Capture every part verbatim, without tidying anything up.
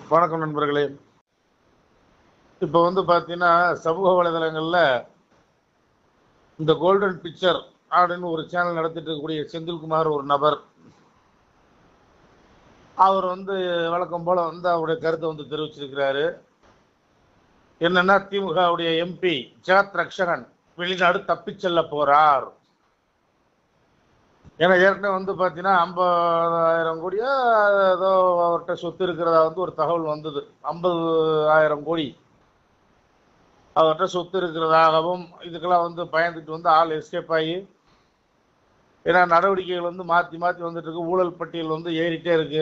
வணக்கம் நண்பர்களே. இப்போ வந்து பார்த்தீங்கன்னா சமூக வலைதளங்களில் இந்த கோல்டன் பிக்சர் அப்படின்னு ஒரு சேனல் நடத்திட்டு இருக்கக்கூடிய செந்தில்குமார் ஒரு நபர், அவர் வந்து வழக்கம் போல வந்து அவருடைய கருத்தை வந்து தெரிவிச்சிருக்கிறாரு. என்னன்னா, திமுகவுடைய எம்பி ஜெகத் ரக்ஷகன் வெளிநாடு தப்பிச் செல்ல போறார். ஏன்னா ஏற்கனவே வந்து பார்த்தீங்கன்னா ஐம்பதாயிரம் கோடியா ஏதோ அவர்கிட்ட சொத்து இருக்கிறதா வந்து ஒரு தகவல் வந்தது. ஐம்பது ஆயிரம் கோடி அவர்கிட்ட சொத்து இருக்கிறதாகவும், இதுக்கெல்லாம் வந்து பயந்துட்டு வந்து ஆள் எஸ்கேப் ஆகி, ஏன்னா நடவடிக்கைகள் வந்து மாற்றி மாற்றி வந்துட்டு இருக்கு, ஊழல் பட்டியல் வந்து ஏறிட்டே இருக்கு.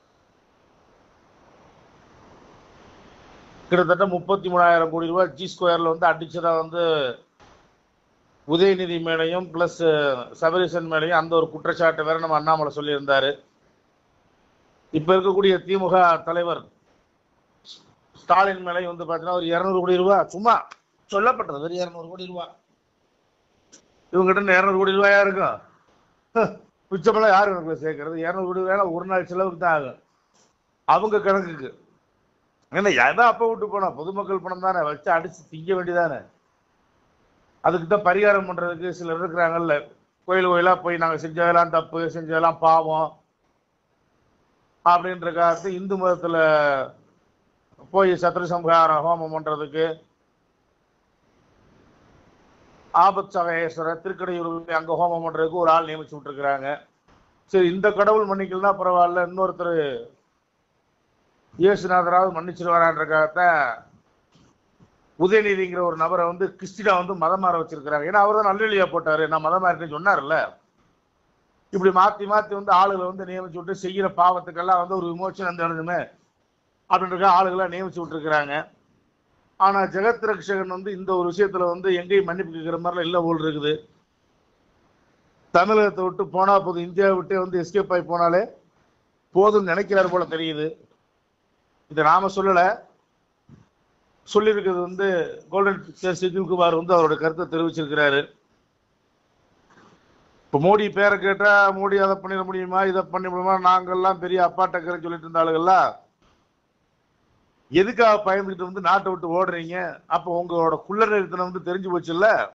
கிட்டத்தட்ட முப்பத்தி மூணாயிரம் கோடி ரூபாய் ஜி ஸ்கொயர்ல வந்து அடிச்சதா வந்து உதயநிதி மேலையும் பிளஸ் சபரீசன் மேலையும் அந்த ஒரு குற்றச்சாட்டு வேற நம்ம அண்ணாமலை சொல்லியிருந்தாரு. இப்ப இருக்கக்கூடிய திமுக தலைவர் ஸ்டாலின் மேலையும் வந்து பாத்தீங்கன்னா ஒரு இருநூறு கோடி ரூபாய் சும்மா சொல்லப்பட்டது, வெறும் இருநூறு கோடி ரூபாய். இவங்ககிட்ட இருநூறு கோடி ரூபாயா இருக்கும், மிச்சமெல்லாம் யாரு கணக்குல சேர்க்கறது? இருநூறு கோடி ரூபாய் ஒரு நாள் செலவுக்கு தான் ஆகும் அவங்க கணக்குக்கு. ஏன்னா எதை அப்ப விட்டு போனா பொதுமக்கள் பணம் தானே, வச்சு அடிச்சு திங்க வேண்டியதானே. அதுக்கு தான் பரிகாரம் பண்றதுக்கு சிலர் இருக்கிறாங்கல்ல, கோயில் கோயிலா போய் நாங்க செஞ்சதெல்லாம் தப்பு, செஞ்சதெல்லாம் பாவம் அப்படின்ற காலத்து இந்து மதத்துல போய் சத்ரு சம்ஹாரம் ஹோமம் பண்றதுக்கு ஆபத் சகேஸ்வரர் திருக்கடையூர் அங்க ஹோமம் பண்றதுக்கு ஒரு ஆள் நியமிச்சு விட்டுருக்காங்க. சரி, இந்த கடவுள் மன்னிக்கலன்னா பரவாயில்ல, இன்னொருத்தர் இயேசுநாதராவது மன்னிச்சிருவாரான்றக்காகத்தான் உதயநிதிங்கிற ஒரு நபரை வந்து கிறிஸ்டினா வந்து மதம் மாற வச்சிருக்கிறாங்க. ஏன்னா அவர் தான் நல்லெளியா போட்டாரு, நான் மதம் மாறிட்டேன்னு சொன்னார்ல. இப்படி மாத்தி மாத்தி வந்து ஆளுகளை வந்து நியமிச்சு விட்டு செய்யற பாவத்துக்கெல்லாம் வந்து ஒரு விமோசனம் நடந்துமே அப்படின்ற ஆளுகளை நியமிச்சு விட்டுருக்கிறாங்க. ஆனா ஜெகத் ரக்ஷகன் வந்து இந்த ஒரு விஷயத்துல வந்து எங்கேயும் மன்னிப்பு கேட்கிற மாதிரிலாம் இல்ல போல் இருக்குது. தமிழகத்தை விட்டு போனா போதும், இந்தியாவை விட்டு வந்து எஸ்கேப் ஆகி போனாலே போதும் நினைக்கிறார் போல தெரியுது. இதை நாம சொல்லல, சொல்லியிருக்கிறது வந்து கோல்டன் பிக்சர் செந்தில்குமார் வந்து அவரோட கருத்தை தெரிவிச்சிருக்கிறாரு. இப்ப மோடி பேரை கேட்டா மோடி அதை பண்ணிட முடியுமா, இதை பண்ண முடியுமா, நாங்கெல்லாம் பெரிய அப்பா டக்கரை சொல்லிட்டு இருந்த ஆளுகள்லாம் எதுக்காக பயந்துகிட்டு வந்து நாட்டை விட்டு ஓடுறீங்க? அப்ப உங்களோட குள்ள நிறுத்தனம் வந்து தெரிஞ்சு போச்சு இல்ல.